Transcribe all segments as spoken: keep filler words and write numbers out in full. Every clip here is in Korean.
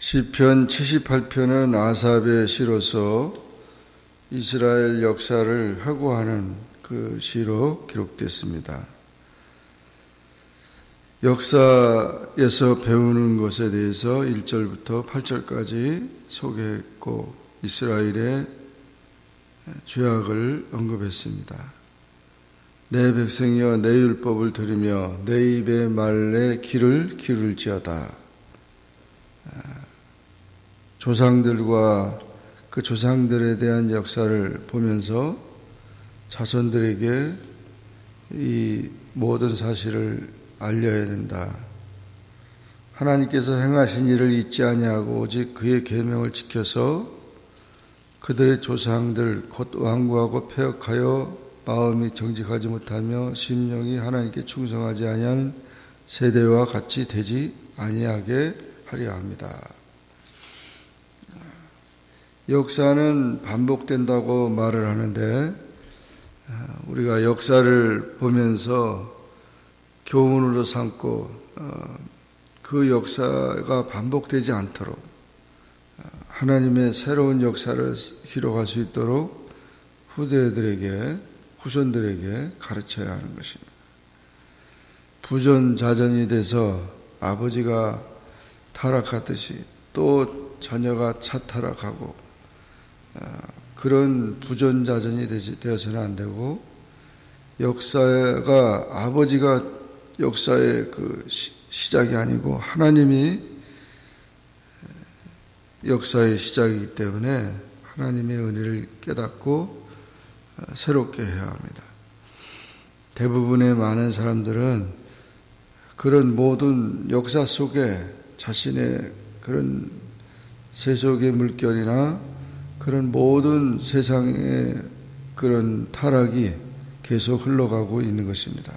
시편 칠십팔 편은 아삽의 시로서 이스라엘 역사를 회고하는 그 시로 기록됐습니다. 역사에서 배우는 것에 대해서 일 절부터 팔 절까지 소개했고 이스라엘의 죄악을 언급했습니다. 내 백성이여 내 율법을 들으며 내 입의 말에 귀를 기울지어다. 조상들과 그 조상들에 대한 역사를 보면서 자손들에게 이 모든 사실을 알려야 된다. 하나님께서 행하신 일을 잊지 아니하고 오직 그의 계명을 지켜서 그들의 조상들 곧 완고하고 패역하여 마음이 정직하지 못하며 심령이 하나님께 충성하지 아니하는 세대와 같이 되지 아니하게 하려 합니다. 역사는 반복된다고 말을 하는데 우리가 역사를 보면서 교훈으로 삼고 그 역사가 반복되지 않도록 하나님의 새로운 역사를 기록할 수 있도록 후대들에게 후손들에게 가르쳐야 하는 것입니다. 부전자전이 돼서 아버지가 타락하듯이 또 자녀가 차타락하고 그런 부전자전이 되어서는 안 되고 역사가 아버지가 역사의 그 시작이 아니고 하나님이 역사의 시작이기 때문에 하나님의 은혜를 깨닫고 새롭게 해야 합니다. 대부분의 많은 사람들은 그런 모든 역사 속에 자신의 그런 세속의 물결이나 그런 모든 세상의 그런 타락이 계속 흘러가고 있는 것입니다.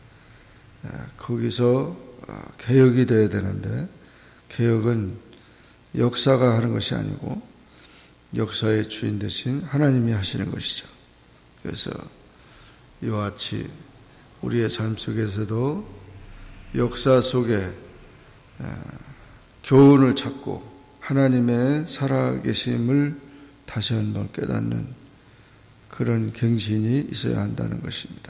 거기서 개혁이 되어야 되는데 개혁은 역사가 하는 것이 아니고 역사의 주인 되신 하나님이 하시는 것이죠. 그래서 이와 같이 우리의 삶 속에서도 역사 속에 교훈을 찾고 하나님의 살아계심을 다시 한번 깨닫는 그런 갱신이 있어야 한다는 것입니다.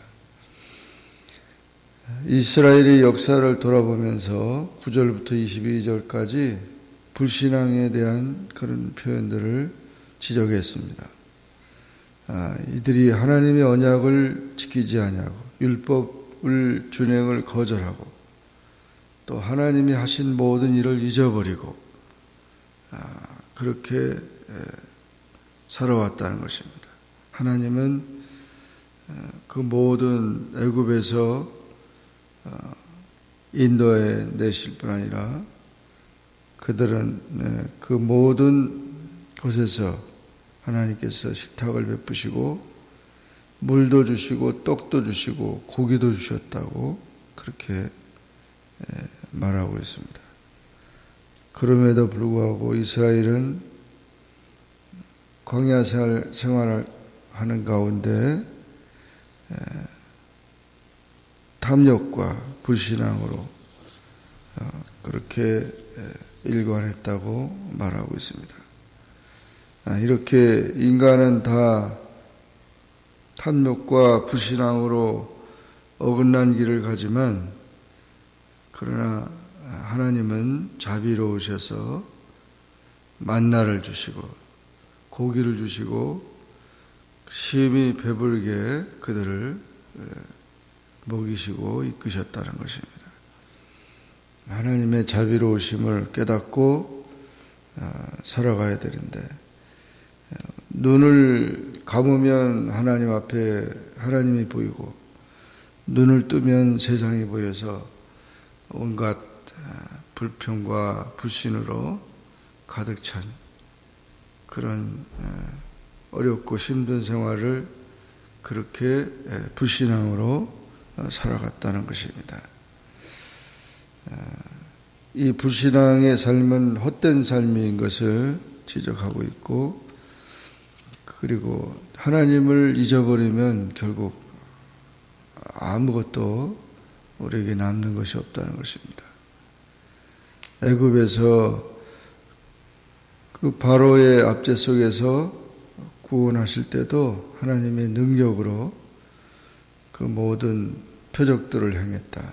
이스라엘의 역사를 돌아보면서 구 절부터 이십이 절까지 불신앙에 대한 그런 표현들을 지적했습니다. 아, 이들이 하나님의 언약을 지키지 아니하고 율법을 준행을 거절하고 또 하나님이 하신 모든 일을 잊어버리고 아, 그렇게 에, 살아왔다는 것입니다. 하나님은 그 모든 애굽에서 인도에 내실 뿐 아니라 그들은 그 모든 곳에서 하나님께서 식탁을 베푸시고 물도 주시고 떡도 주시고 고기도 주셨다고 그렇게 말하고 있습니다. 그럼에도 불구하고 이스라엘은 광야 생활, 생활을 하는 가운데 탐욕과 불신앙으로 그렇게 일관했다고 말하고 있습니다. 이렇게 인간은 다 탐욕과 불신앙으로 어긋난 길을 가지만 그러나 하나님은 자비로우셔서 만나를 주시고 고기를 주시고 심히 배부르게 그들을 먹이시고 이끄셨다는 것입니다. 하나님의 자비로우심을 깨닫고 살아가야 되는데 눈을 감으면 하나님 앞에 하나님이 보이고 눈을 뜨면 세상이 보여서 온갖 불평과 불신으로 가득 찬 그런 어렵고 힘든 생활을 그렇게 불신앙으로 살아갔다는 것입니다. 이 불신앙의 삶은 헛된 삶인 것을 지적하고 있고 그리고 하나님을 잊어버리면 결국 아무것도 우리에게 남는 것이 없다는 것입니다. 애굽에서 그 바로의 압제 속에서 구원하실 때도 하나님의 능력으로 그 모든 표적들을 행했다.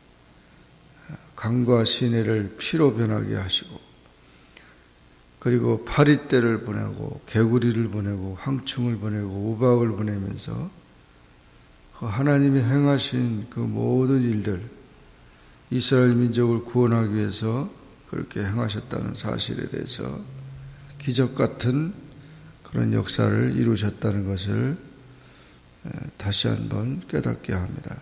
강과 시내를 피로 변하게 하시고, 그리고 파리떼를 보내고 개구리를 보내고 황충을 보내고 우박을 보내면서 하나님이 행하신 그 모든 일들, 이스라엘 민족을 구원하기 위해서 그렇게 행하셨다는 사실에 대해서 기적 같은 그런 역사를 이루셨다는 것을 다시 한번 깨닫게 합니다.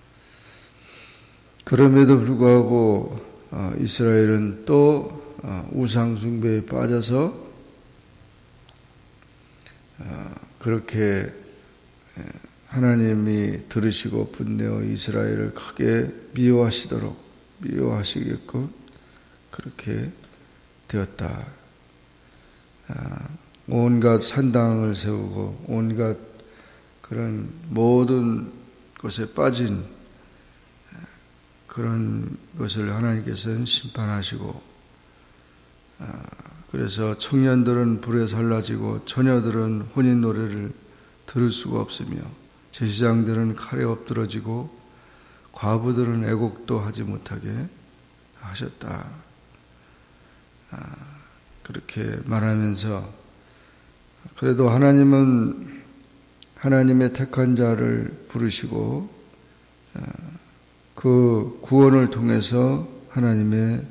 그럼에도 불구하고 이스라엘은 또 우상 숭배에 빠져서 그렇게 하나님이 들으시고 분내어 이스라엘을 크게 미워하시도록 미워하시게끔 그렇게 되었다. 온갖 산당을 세우고 온갖 그런 모든 것에 빠진 그런 것을 하나님께서는 심판하시고, 그래서 청년들은 불에 살라지고 처녀들은 혼인 노래를 들을 수가 없으며 제사장들은 칼에 엎드러지고 과부들은 애곡도 하지 못하게 하셨다. 그렇게 말하면서, 그래도 하나님은 하나님의 택한 자를 부르시고 그 구원을 통해서 하나님의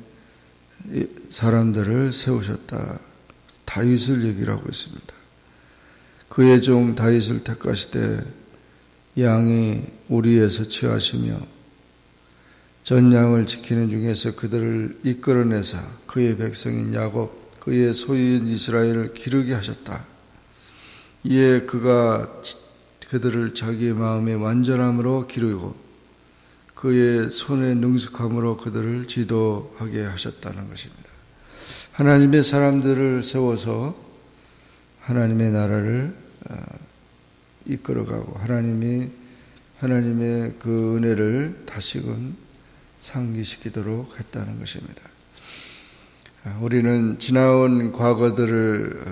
사람들을 세우셨다. 다윗을 얘기를 하고 있습니다. 그의 종 다윗을 택하시되 양이 우리에서 취하시며 전양을 지키는 중에서 그들을 이끌어내사 그의 백성인 야곱 그의 소유인 이스라엘을 기르게 하셨다. 이에 그가 그들을 자기의 마음의 완전함으로 기르고 그의 손의 능숙함으로 그들을 지도하게 하셨다는 것입니다. 하나님의 사람들을 세워서 하나님의 나라를 이끌어가고 하나님이 하나님의 그 은혜를 다시금 상기시키도록 했다는 것입니다. 우리는 지나온 과거들을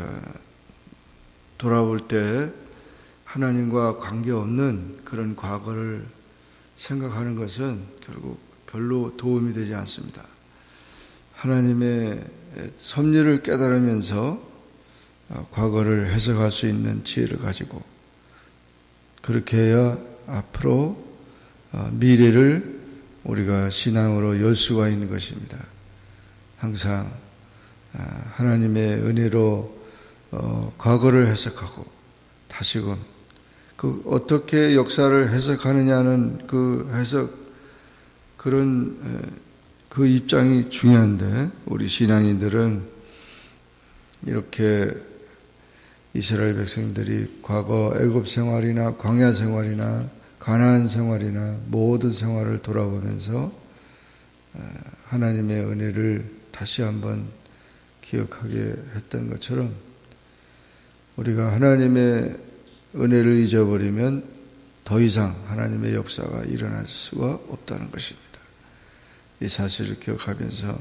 돌아볼 때 하나님과 관계없는 그런 과거를 생각하는 것은 결국 별로 도움이 되지 않습니다. 하나님의 섭리를 깨달으면서 과거를 해석할 수 있는 지혜를 가지고 그렇게 해야 앞으로 미래를 우리가 신앙으로 열 수가 있는 것입니다. 항상 하나님의 은혜로 과거를 해석하고 다시금 그 어떻게 역사를 해석하느냐는 그 해석 그런 그 입장이 중요한데, 우리 신앙인들은 이렇게 이스라엘 백성들이 과거 애굽 생활이나 광야 생활이나 가나안 생활이나 모든 생활을 돌아보면서 하나님의 은혜를 다시 한번 기억하게 했던 것처럼 우리가 하나님의 은혜를 잊어버리면 더 이상 하나님의 역사가 일어날 수가 없다는 것입니다. 이 사실을 기억하면서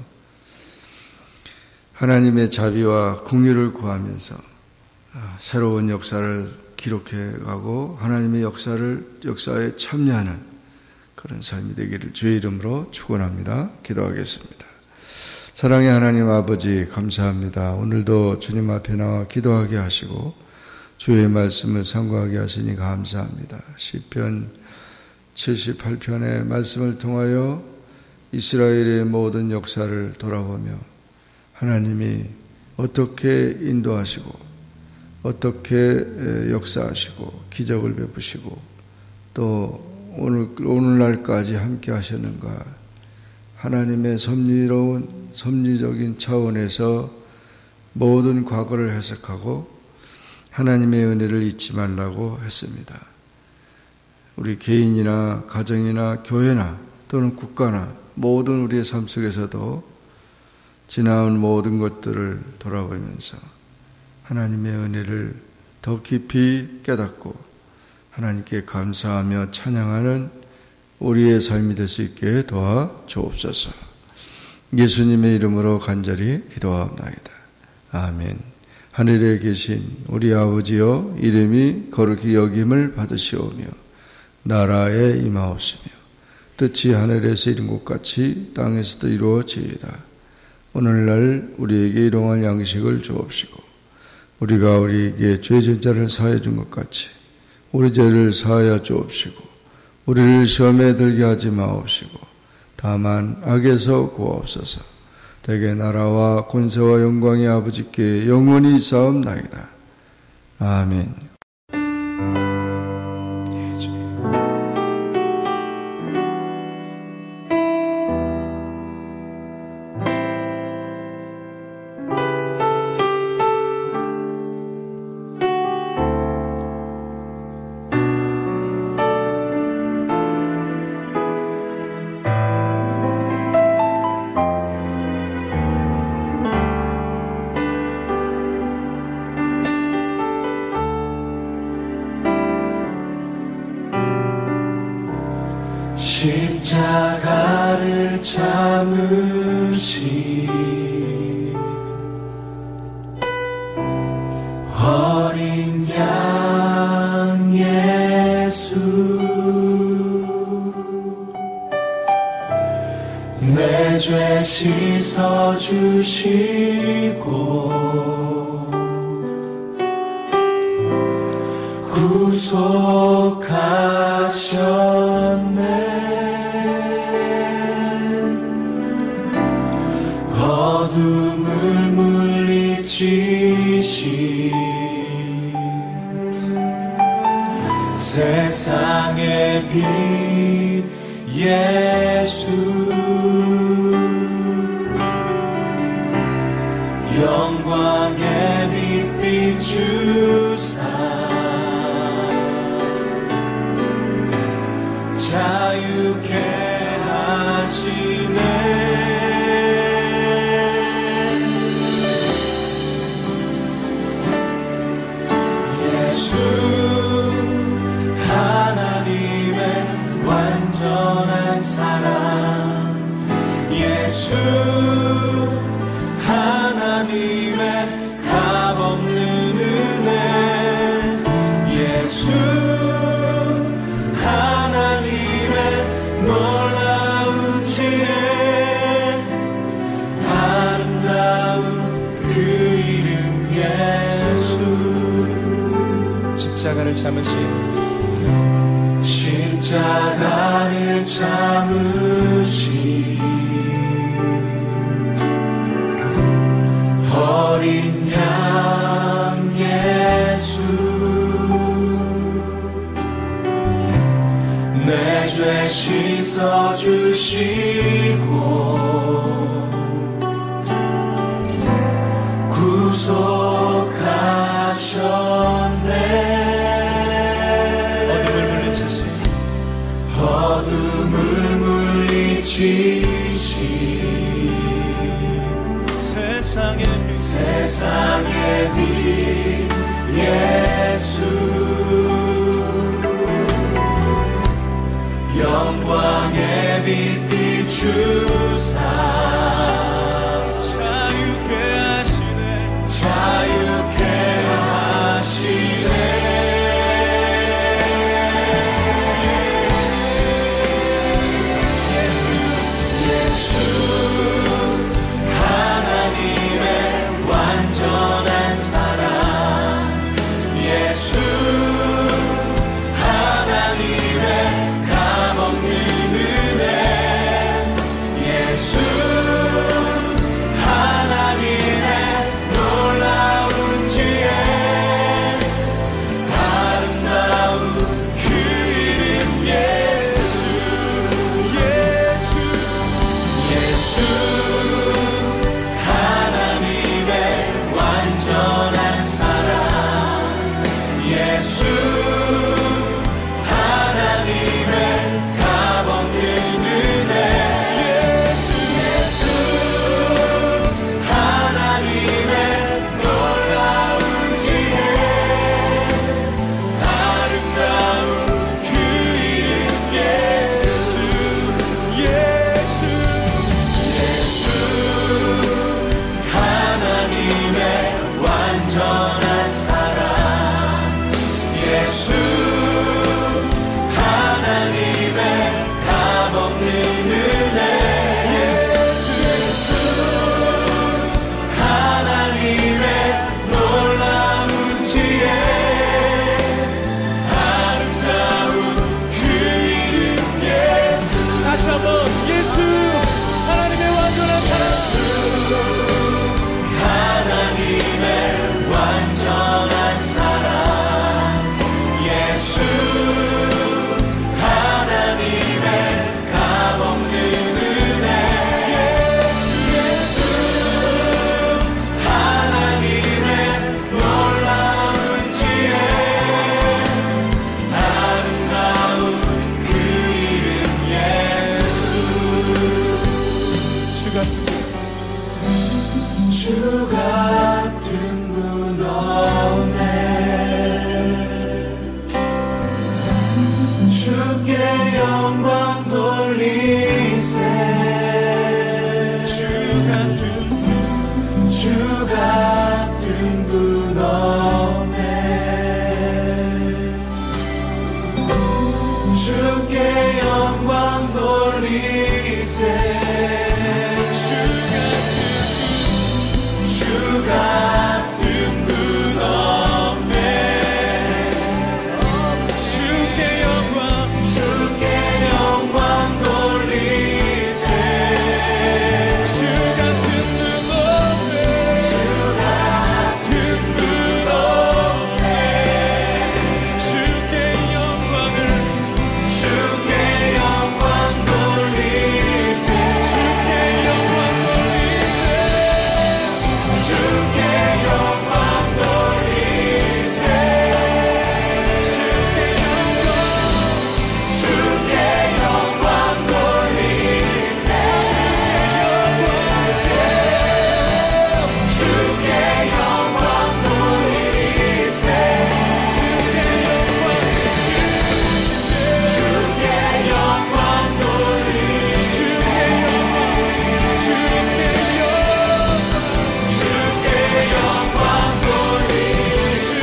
하나님의 자비와 긍휼을 구하면서 새로운 역사를 기록해가고 하나님의 역사를 역사에 참여하는 그런 삶이 되기를 주의 이름으로 축원합니다. 기도하겠습니다. 사랑의 하나님 아버지, 감사합니다. 오늘도 주님 앞에 나와 기도하게 하시고 주의 말씀을 상고하게 하시니 감사합니다. 시편 칠십팔 편의 말씀을 통하여 이스라엘의 모든 역사를 돌아보며 하나님이 어떻게 인도하시고 어떻게 역사하시고 기적을 베푸시고 또 오늘, 오늘날까지 함께 하셨는가, 하나님의 섭리로운 섭리적인 차원에서 모든 과거를 해석하고 하나님의 은혜를 잊지 말라고 했습니다. 우리 개인이나 가정이나 교회나 또는 국가나 모든 우리의 삶 속에서도 지나온 모든 것들을 돌아보면서 하나님의 은혜를 더 깊이 깨닫고 하나님께 감사하며 찬양하는 우리의 삶이 될 수 있게 도와 주옵소서. 예수님의 이름으로 간절히 기도하옵나이다. 아멘. 하늘에 계신 우리 아버지여, 이름이 거룩히 여김을 받으시오며 나라에 임하옵시며 뜻이 하늘에서 이룬 것 같이 땅에서도 이루어지이다. 오늘날 우리에게 일용할 양식을 주옵시고 우리가 우리에게 죄진 자를 사하여 준 것 같이 우리 죄를 사하여 주옵시고 우리를 시험에 들게 하지 마옵시고 다만 악에서 구하옵소서. 대개 나라와 권세와 영광이 아버지께 영원히 있사옵나이다. 아멘. 십자가를 참으신 어린 양 예수, 내 죄 씻어주시고 구속하셨네. 어둠을 물리치신 세상의 빛 예수, 영광의 빛 비추사 자유케 하시네. 예수 하나님의 완전한 사랑, 예수 하나님의 값없는 은혜, 예수 하나님의 놀라운 지혜, 아름다운 그 이름 예수. 십자가를 참으신 십자가를 참으신 어린 양 예수, 내 죄 씻어주시고 구속하셨네. 어둠을 물리치신 세상의 빛, 세상의 빛 예수, 영광의 빛 비추사 자유케 하시네. 자유케 하시네. 완전한 사랑, 예수 하나님의 값없는 은혜, 주 같은 분 없네. 주께 영광 돌리세. 주 같은 주 같은 분 없네. 주께 영광 돌리세. 주 같은 분 없네. 주께 영광 주께 영광 돌리세. 주 같은 분 없네. 주 같은 분 없네. 주께 영광을 주께 영광 돌리세. 주께 영광 돌리세. 주께 영광 돌리세. 주께 영광 주께 영광 돌리세. 주께 영광 돌리세. 주께 영광 돌리세. 주께 영광 돌리세.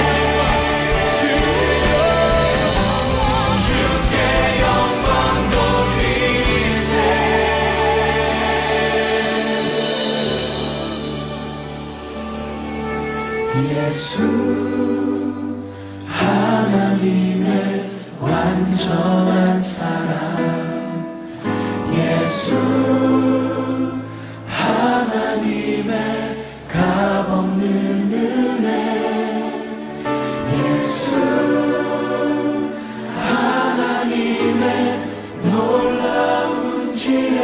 주께 영광 돌리세. 예수 하나님의 완전한 사랑. 예수 하나님의 값없는 은혜. 예수 하나님의 놀라운 지혜.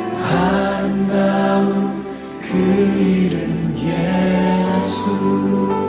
아름다운 그 이름 예수.